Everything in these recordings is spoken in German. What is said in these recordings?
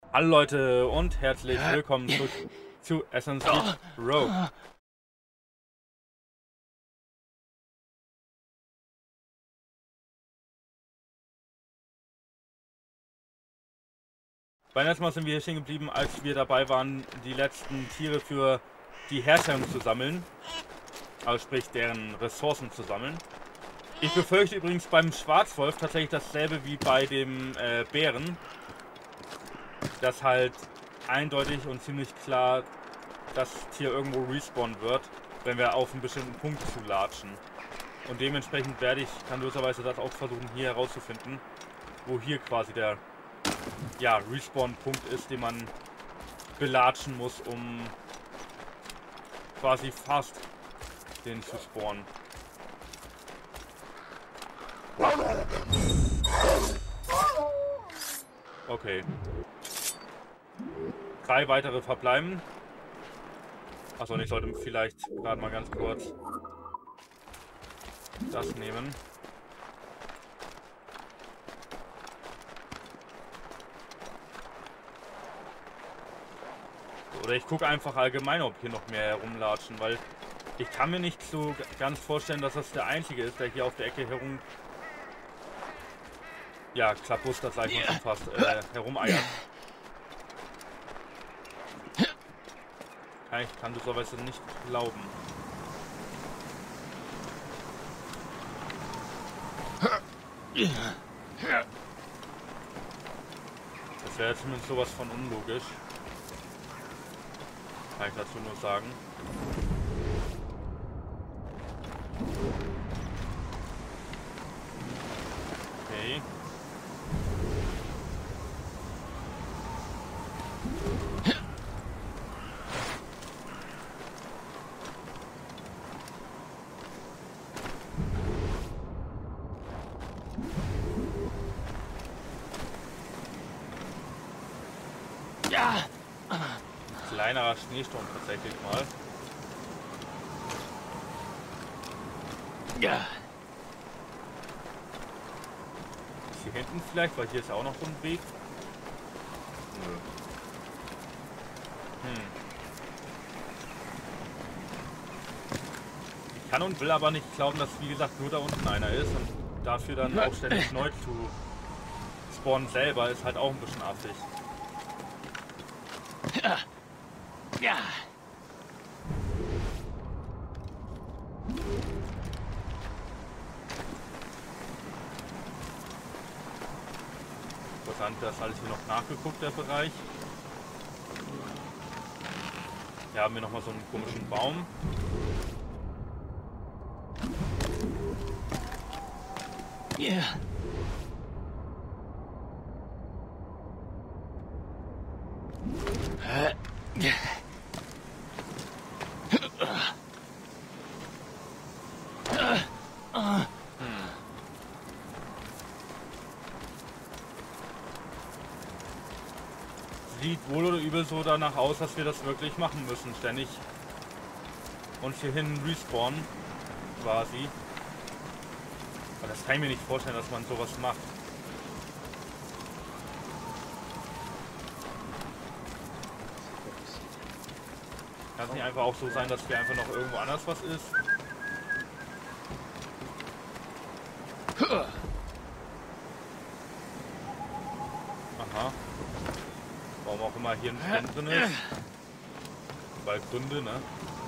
Hallo Leute und herzlich willkommen zurück zu Assassin's Creed Rogue. Beim letzten Mal sind wir hier stehen geblieben, als wir dabei waren, die letzten Tiere für die Herstellung zu sammeln. Also sprich, deren Ressourcen zu sammeln. Ich befürchte übrigens beim Schwarzwolf tatsächlich dasselbe wie bei dem Bären. Dass halt eindeutig und ziemlich klar das Tier irgendwo respawnen wird, wenn wir auf einen bestimmten Punkt zulatschen. Und dementsprechend werde ich grandioserweise das auch versuchen hier herauszufinden, wo hier quasi der Respawn-Punkt ist, den man belatschen muss, um quasi fast den zu spawnen. Okay. 3 weitere verbleiben. Achso, und ich sollte vielleicht gerade mal ganz kurz das nehmen. Oder ich gucke einfach allgemein, ob hier noch mehr herumlatschen, weil ich kann mir nicht so ganz vorstellen, dass das der einzige ist, der hier auf der Ecke herum... Ja, Klappuster, sag ich mal schon fast, herumeiert. Ich kann das aber nicht glauben. Das wäre zumindest sowas von unlogisch. Kann ich dazu nur sagen. Okay. Ja. Kleinerer Schneesturm tatsächlich mal. Ja. Ist hier hinten vielleicht, weil hier ist ja auch noch so ein Weg. Nö. Ich kann und will aber nicht glauben, dass wie gesagt nur da unten einer ist und dafür dann auch ständig neu zu spawnen selber ist halt auch ein bisschen affig. Ja. Interessant, das ist alles hier noch nachgeguckt, der Bereich. Hier haben wir nochmal so einen komischen Baum. Ja. Sieht wohl oder übel so danach aus, dass wir das wirklich machen müssen, ständig uns hierhin respawnen, quasi. Aber das kann ich mir nicht vorstellen, dass man sowas macht. Kann es nicht einfach auch so sein, dass hier einfach noch irgendwo anders was ist? Aha. Warum auch immer hier ein Stand drin ist. Weil Gründe, ne?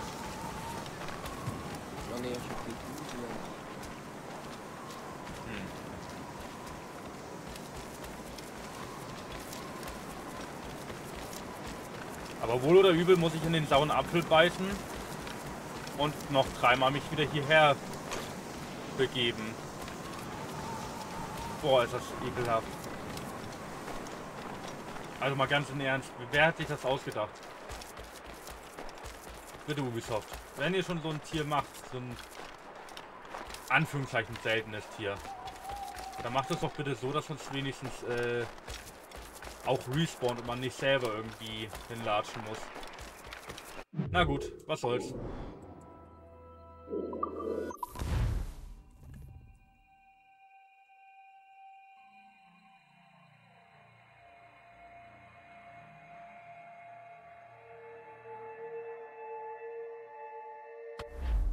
Aber wohl oder übel muss ich in den sauren Apfel beißen und noch 3-mal mich wieder hierher begeben. Boah, ist das ekelhaft. Also mal ganz im Ernst, wer hat sich das ausgedacht? Bitte Ubisoft, wenn ihr schon so ein Tier macht, so ein Anführungszeichen seltenes Tier, dann macht es doch bitte so, dass uns wenigstens auch respawnt und man nicht selber irgendwie hinlatschen muss. Na gut, was soll's.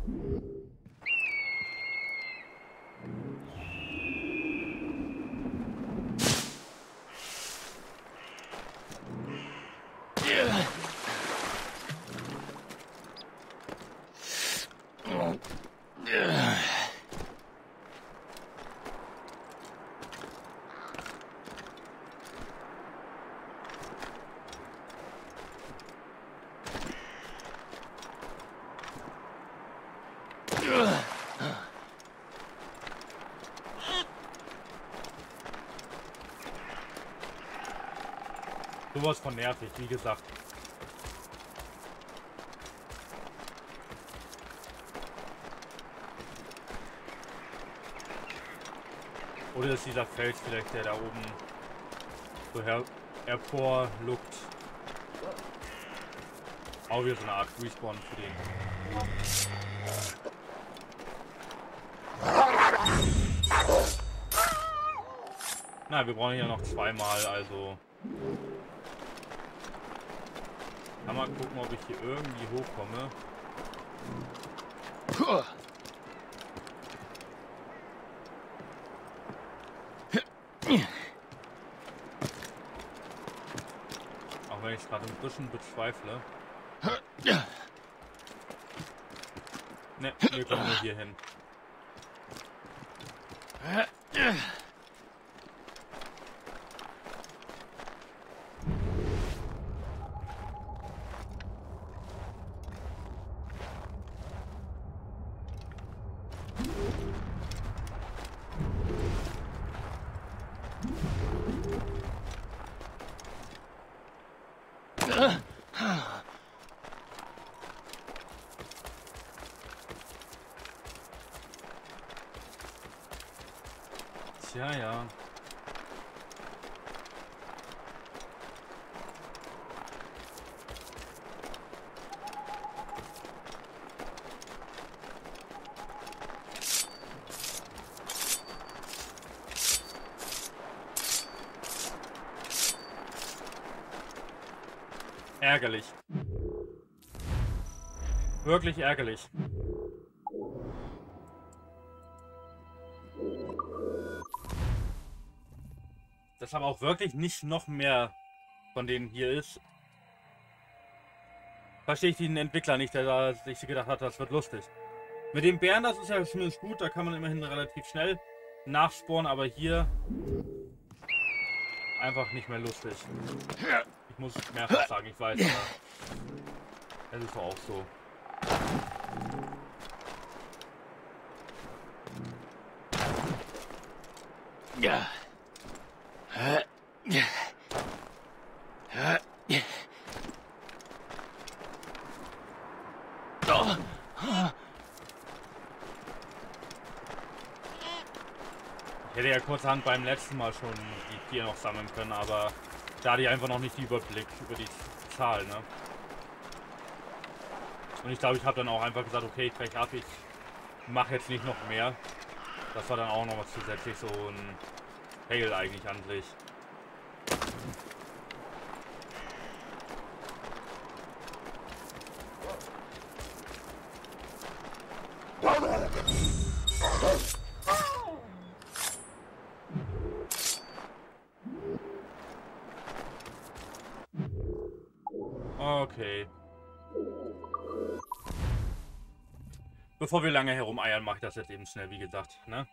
Sowas von nervig, wie gesagt. Oder ist dieser Fels vielleicht, der da oben so hervorluckt. Auch wieder so eine Art Respawn für den. Na, wir brauchen ja noch zweimal, also. Kann mal gucken, ob ich hier irgendwie hochkomme. Auch wenn ich es gerade ein bisschen bezweifle. Ne, wir kommen nur hier hin. Tja, ja. Ärgerlich. Wirklich ärgerlich. Dass aber auch wirklich nicht noch mehr von denen hier ist. Verstehe ich den Entwickler nicht, der da sich gedacht hat, das wird lustig. Mit dem Bären, das ist ja zumindest gut, da kann man immerhin relativ schnell nachspawnen, aber hier einfach nicht mehr lustig. Ich muss mehrfach sagen, ich weiß, aber es ist doch auch so. Ja. Ich hätte ja kurzerhand beim letzten Mal schon die 4 noch sammeln können, aber da hatte ich einfach noch nicht den Überblick über die Zahl, ne? Und ich glaube, ich habe dann auch einfach gesagt, okay, ich ab, ich mache jetzt nicht noch mehr. Das war dann auch noch mal zusätzlich so ein Fail eigentlich an sich. Okay. Bevor wir lange herumeiern, mache ich das jetzt eben schnell, wie gesagt, ne?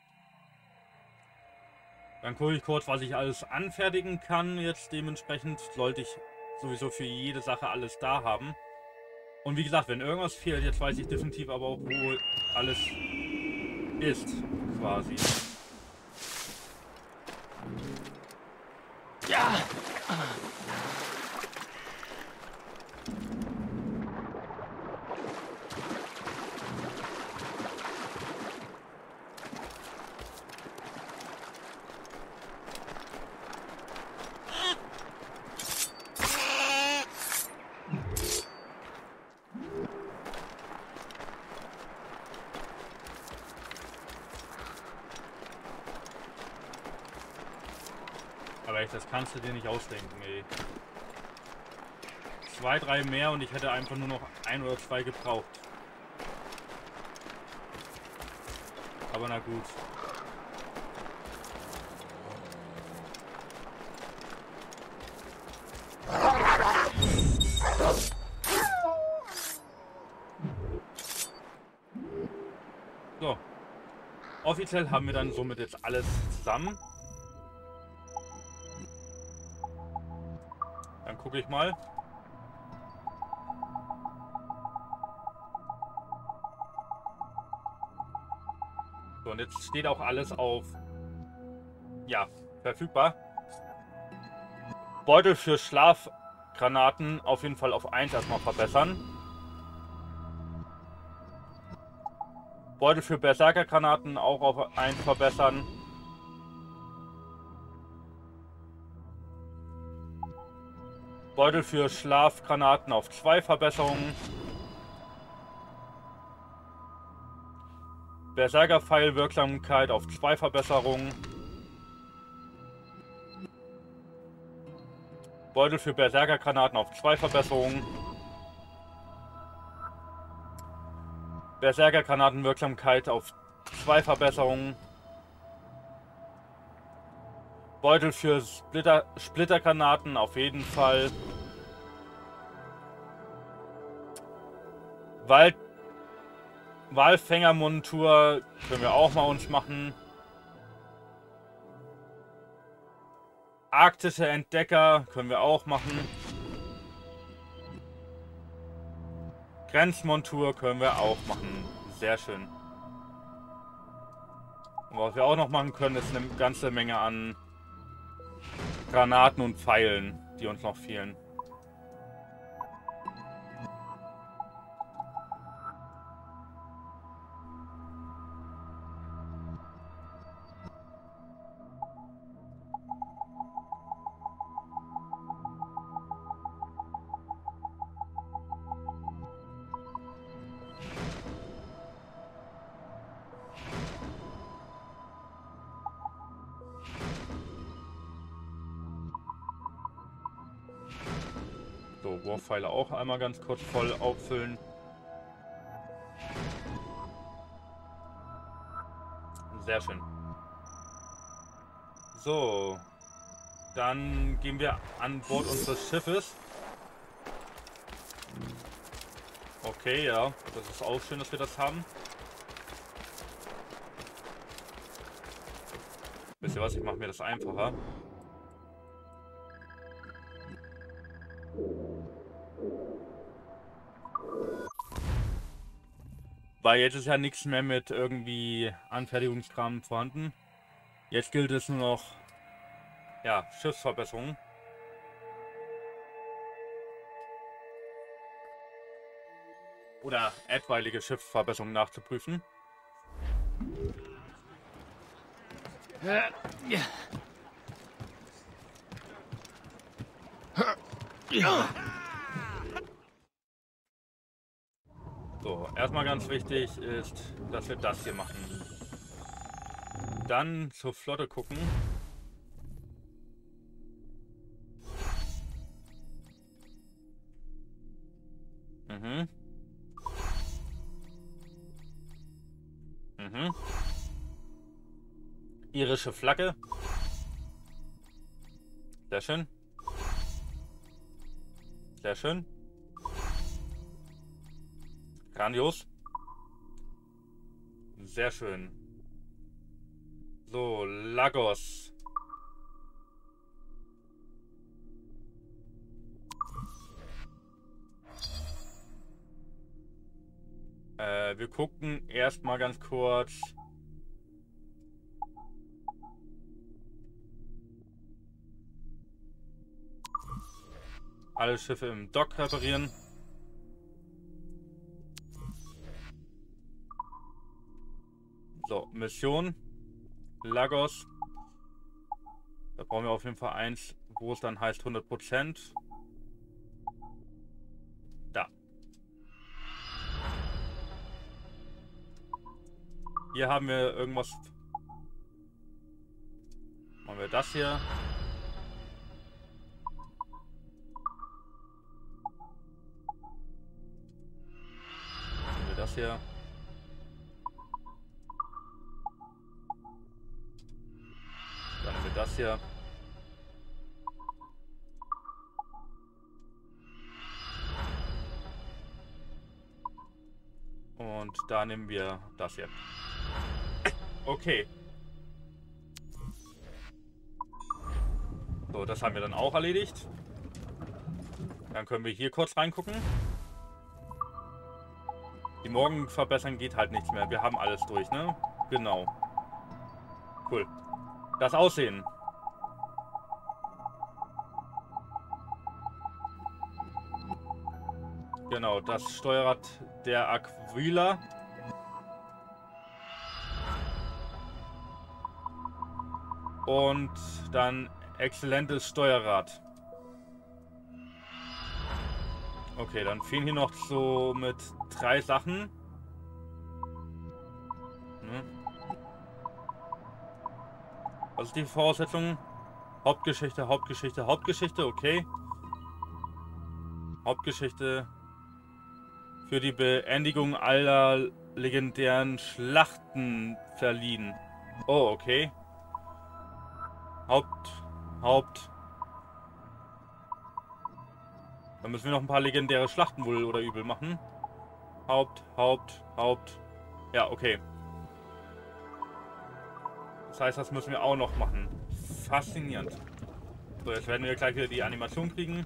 Dann gucke ich kurz, was ich alles anfertigen kann. Jetzt dementsprechend sollte ich sowieso für jede Sache alles da haben. Und wie gesagt, wenn irgendwas fehlt, jetzt weiß ich definitiv aber auch, wo alles ist, quasi. Ja. Aber echt, das kannst du dir nicht ausdenken, ey. 2, 3 mehr und ich hätte einfach nur noch 1 oder 2 gebraucht. Aber na gut. So. Offiziell haben wir dann somit jetzt alles zusammen. Dann gucke ich mal. So, und jetzt steht auch alles auf, ja, verfügbar. Beutel für Schlafgranaten auf jeden Fall auf 1 erstmal verbessern. Beutel für Berserkergranaten auch auf 1 verbessern. Beutel für Schlafgranaten auf 2 Verbesserungen. Berserker-Pfeil-Wirksamkeit auf 2 Verbesserungen. Beutel für Berserkergranaten auf 2 Verbesserungen. Berserkergranatenwirksamkeit auf 2 Verbesserungen. Beutel für Splittergranaten auf jeden Fall. Walfängermontur können wir auch mal uns machen. Arktische Entdecker können wir auch machen. Grenzmontur können wir auch machen. Sehr schön. Und was wir auch noch machen können, ist eine ganze Menge an Granaten und Pfeilen, die uns noch fehlen. So, Warpfeile auch einmal ganz kurz voll auffüllen. Sehr schön. So, dann gehen wir an Bord unseres Schiffes. Okay, ja, das ist auch schön, dass wir das haben. Wisst ihr was, ich mache mir das einfacher. Weil jetzt ist ja nichts mehr mit irgendwie Anfertigungskram vorhanden. Jetzt gilt es nur noch, ja, Schiffsverbesserungen. Oder etwaige Schiffsverbesserungen nachzuprüfen. So, erstmal ganz wichtig ist, dass wir das hier machen. Dann zur Flotte gucken. Mhm. Mhm. Irische Flagge. Sehr schön. Sehr schön. Grandios. Sehr schön. So, Lagos. Wir gucken erstmal ganz kurz. Alle Schiffe im Dock reparieren. So, Mission. Lagos. Da brauchen wir auf jeden Fall eins, wo es dann heißt 100%. Da. Hier haben wir irgendwas. Machen wir das hier. Machen wir das hier. hier? Und da nehmen wir das hier. Okay. So, das haben wir dann auch erledigt. Dann können wir hier kurz reingucken. Die Morgen verbessern geht halt nichts mehr. Wir haben alles durch, ne? Genau. Cool. Das Aussehen. Genau, das Steuerrad der Aquila. Und dann exzellentes Steuerrad. Okay, dann fehlen hier noch so mit 3 Sachen. Was ist die Voraussetzung? Hauptgeschichte, Hauptgeschichte, Hauptgeschichte, okay. Hauptgeschichte für die Beendigung aller legendären Schlachten verliehen. Oh, okay. Haupt. Dann müssen wir noch ein paar legendäre Schlachten wohl oder übel machen. Haupt. Ja, okay. Das heißt, das müssen wir auch noch machen. Faszinierend. So, jetzt werden wir gleich wieder die Animation kriegen.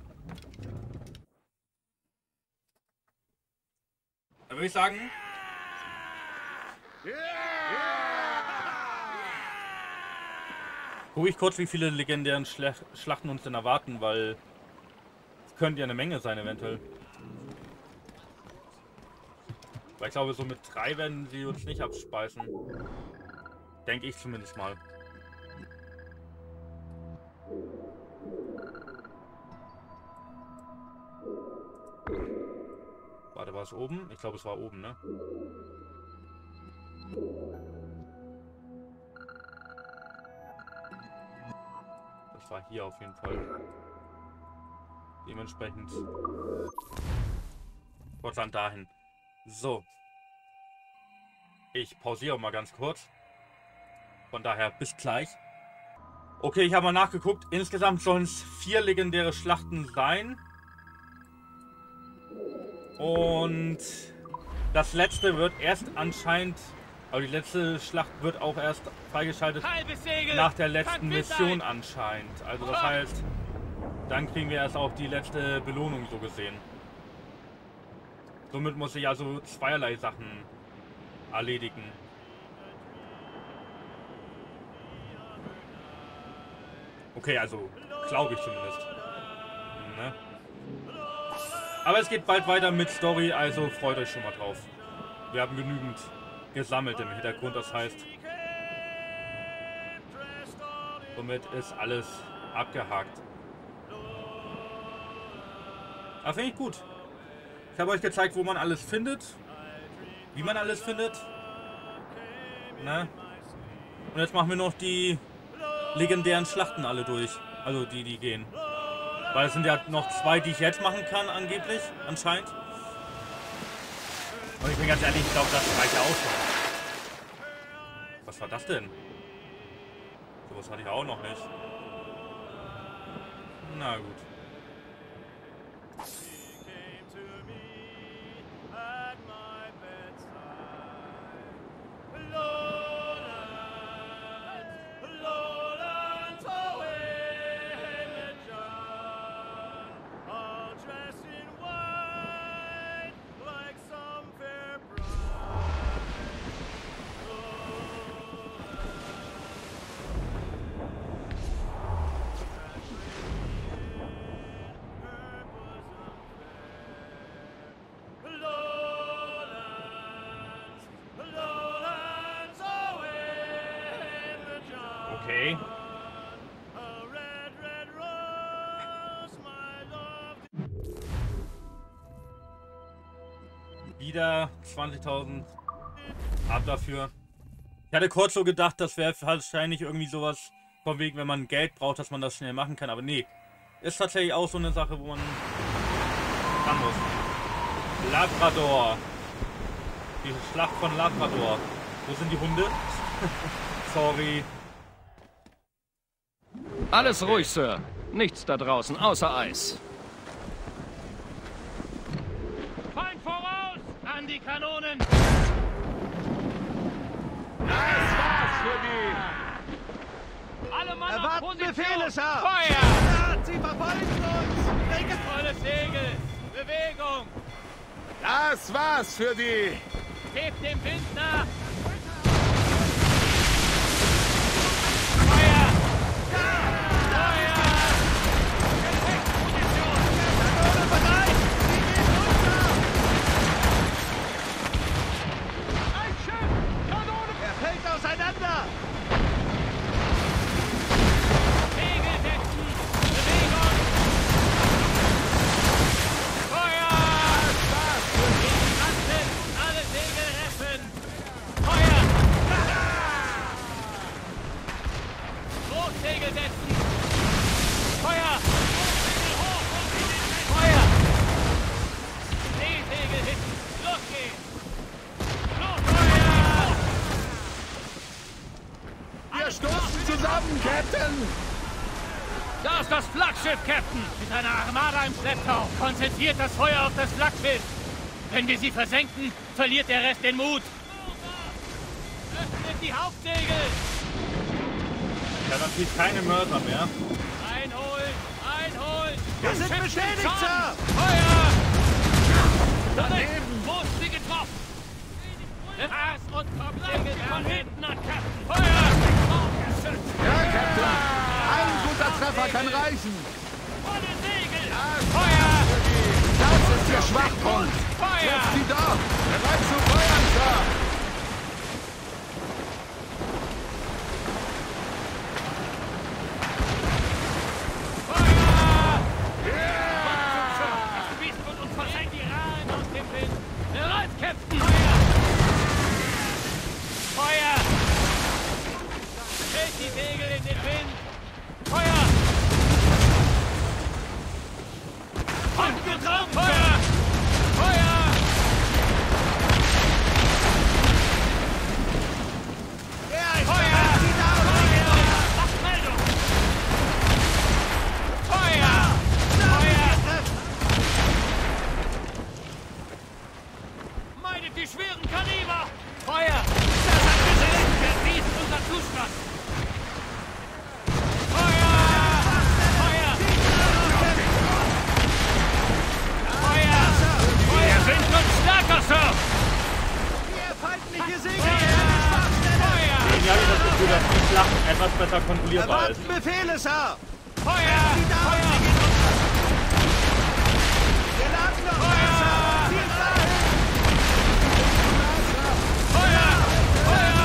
Dann würde ich sagen... Gucke ich kurz, wie viele legendären Schlachten uns denn erwarten, weil... es könnte ja eine Menge sein, eventuell. Weil ich glaube, so mit 3 werden sie uns nicht abspeisen. Denke ich zumindest mal. Warte, war es oben? Ich glaube, es war oben, ne? Das war hier auf jeden Fall. Dementsprechend. Fortland dahin. So. Ich pausiere mal ganz kurz. Von daher bis gleich. Okay, ich habe mal nachgeguckt. Insgesamt sollen es 4 legendäre Schlachten sein. Und das letzte wird erst anscheinend, aber die letzte Schlacht wird auch erst freigeschaltet nach der letzten Mission anscheinend. Also das heißt, dann kriegen wir erst auch die letzte Belohnung so gesehen. Somit muss ich also zweierlei Sachen erledigen. Okay, also glaube ich zumindest. Ne? Aber es geht bald weiter mit Story, also freut euch schon mal drauf. Wir haben genügend gesammelt im Hintergrund, das heißt, somit ist alles abgehakt. Aber finde ich gut. Ich habe euch gezeigt, wo man alles findet, wie man alles findet. Ne? Und jetzt machen wir noch die legendären Schlachten alle durch. Also die gehen. Weil es sind ja noch 2, die ich jetzt machen kann, angeblich, anscheinend. Und ich bin ganz ehrlich, ich glaube, das reicht ja auch schon. Was war das denn? Sowas hatte ich auch noch nicht. Na gut. Okay. Wieder 20.000 ab dafür. Ich hatte kurz so gedacht, das wäre wahrscheinlich irgendwie sowas von wegen, wenn man Geld braucht, dass man das schnell machen kann. Aber nee, ist tatsächlich auch so eine Sache, wo man ran muss. Labrador. Die Schlacht von Labrador. Wo sind die Hunde? Sorry. Alles ruhig, Sir. Nichts da draußen, außer Eis. Feind voraus! An die Kanonen! Das war's für die. Alle Mann auf Erwarten Position! Befehle, Sir. Feuer! Ja, sie verfolgen uns. Volle Segel! Bewegung! Das war's für die. Hebt dem Wind nach! Feuer! Feuer! Gefechtsposition! Kanone bereit. Sie geht runter. Ein Schiff! Kanone! Er fällt auseinander. Segel setzen! Bewegung! Feuer! Kanten! Alle Segel reffen! Feuer! Großsegel setzen! Feuer! Segel hoch und in den Wind! Feuer! Seesegel hinten! Los geht's! Los! Feuer! Wir stoßen zusammen, Captain. Da ist das Flaggschiff, Captain! Mit einer Armada im Schlepptau. Konzentriert das Feuer auf das Flaggschiff. Wenn wir sie versenken, verliert der Rest den Mut. Öffnet die Hauptsegel! Ja, natürlich keine Mörser mehr. Einholen! Einholen! Wir sind Schiff beschädigt, schon! Sir. Feuer! Daneben. Wo ist sie getroffen? Ars und Kopfsegel von hinten an, Captain! Feuer! Ja, Captain. Ein guter Treffer kann reichen. Volle Segel! Das Feuer! Das ist Ihr Schwachpunkt. Feuer! Trefft sie dort. Bereit zu feuern, Sir. Feuer! Spießt und uns versenkt die Rahlen aus dem Wind! Bereit, Captain! Feuer! Feuer! Hält die Segel in den Wind! Feuer! Getroffen! Feuer! Feuer! Feuer! Feuer! Meldung! Feuer! Feuer! Meidet die schweren Kaliber! Feuer! Das hat gesehen! Verwiesen unser Zustand! Feuer! Feuer! Feuer! Wir sind uns stärker, Sir! Ihr feindliche Segel. Feuer! Irgendwie habe ich das Gefühl, dass die Schlacht etwas besser kontrollierbar ist. Erwarten Befehle, Sir. Feuer! Feuer! Wir laden noch Feuer! Wasser. Ziel dahin. Feuer! Feuer!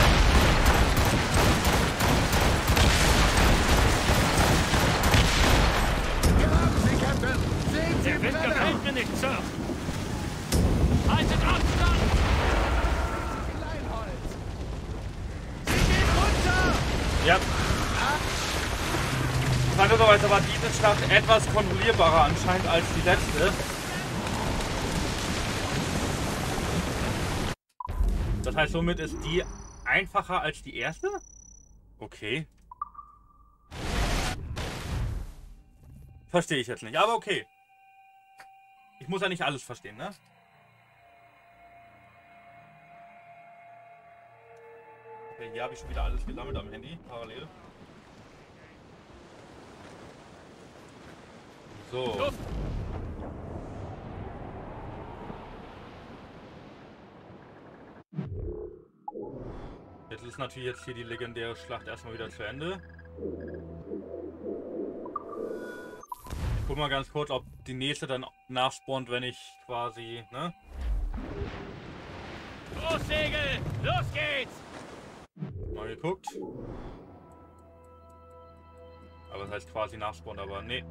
Wir haben sie, Captain. Sehen Sie Der Wind brennen. gefällt mir nicht, Sir! Haltet Abstand! Kleinholz. Sie geht runter. Ja. Interessanterweise war diese Schlacht etwas kontrollierbarer anscheinend als die letzte. Das heißt, somit ist die einfacher als die erste? Okay. Verstehe ich jetzt nicht, aber okay. Ich muss ja nicht alles verstehen, ne? Okay, hier habe ich schon wieder alles gesammelt am Handy, parallel. So. Luft! Jetzt ist natürlich jetzt hier die legendäre Schlacht erstmal wieder zu Ende. Ich guck mal ganz kurz, ob die nächste dann nachspawnt, wenn ich quasi, ne? Großsegel! Los geht's! Mal geguckt. Aber das heißt quasi nachspawnt, aber nee.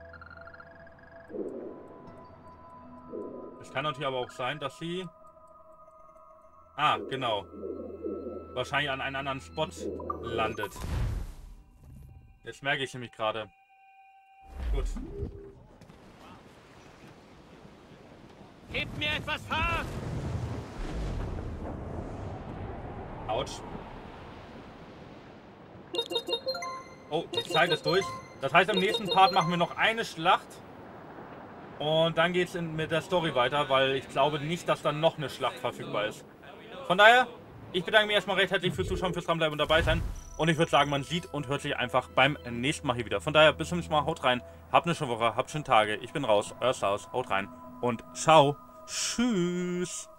Es kann natürlich aber auch sein, dass sie... Ah, genau. Wahrscheinlich an einem anderen Spot landet. Jetzt merke ich nämlich gerade. Gut. Gebt mir etwas Fahrt! Autsch. Oh, die Zeit ist durch. Das heißt, im nächsten Part machen wir noch eine Schlacht. Und dann geht es mit der Story weiter, weil ich glaube nicht, dass dann noch eine Schlacht verfügbar ist. Von daher, ich bedanke mich erstmal recht herzlich fürs Zuschauen, fürs Dranbleiben und dabei sein. Und ich würde sagen, man sieht und hört sich einfach beim nächsten Mal hier wieder. Von daher, bis zum nächsten Mal, haut rein, habt eine schöne Woche, habt schöne Tage. Ich bin raus, euer Klaus, haut rein und ciao, tschüss.